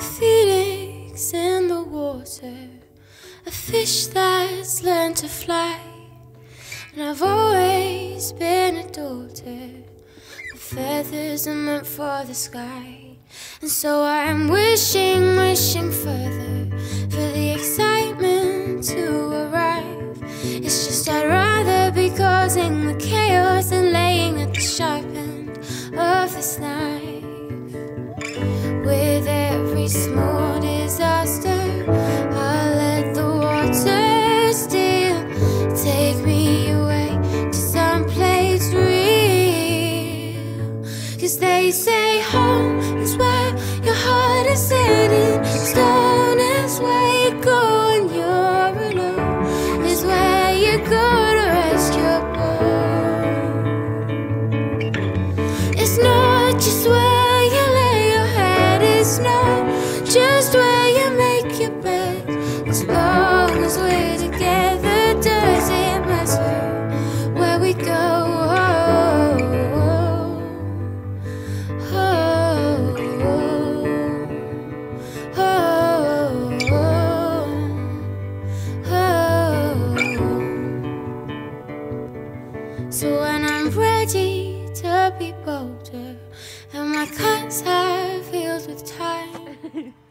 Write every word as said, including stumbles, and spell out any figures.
phoenix in the water, a fish that's learned to fly. And I've always been a daughter, the feathers are meant for the sky. And so I'm wishing, wishing further for the excitement to arrive. It's just I'd rather be causing the chaos than laying at the sharp end of this knife. With every small disaster, I'll let the water still take me away to some place real. Cause they say home is where your heart is sitting, stone is where you go when you're alone, is where you go to rest your bones. It's not just where you lay your head, it's not just where you make your bed. As long as we're together, does it matter where we go? Oh, oh, oh, oh, oh. So when I'm ready to be bolder and my cuts have healed with time,